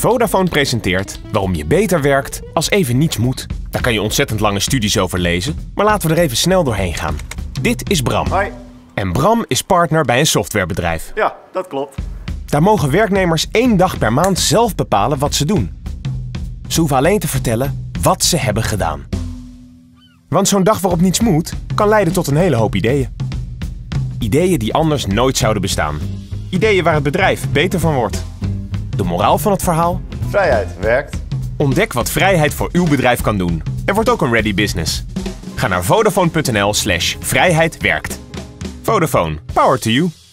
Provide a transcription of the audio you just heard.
Vodafone presenteert waarom je beter werkt als even niets moet. Daar kan je ontzettend lange studies over lezen, maar laten we er even snel doorheen gaan. Dit is Bram. Hoi. En Bram is partner bij een softwarebedrijf. Ja, dat klopt. Daar mogen werknemers 1 dag per maand zelf bepalen wat ze doen. Ze hoeven alleen te vertellen wat ze hebben gedaan. Want zo'n dag waarop niets moet, kan leiden tot een hele hoop ideeën. Ideeën die anders nooit zouden bestaan. Ideeën waar het bedrijf beter van wordt. De moraal van het verhaal? Vrijheid werkt. Ontdek wat vrijheid voor uw bedrijf kan doen. Er wordt ook een ready business. Ga naar vodafone.nl/vrijheidwerkt. Vodafone. Power to you.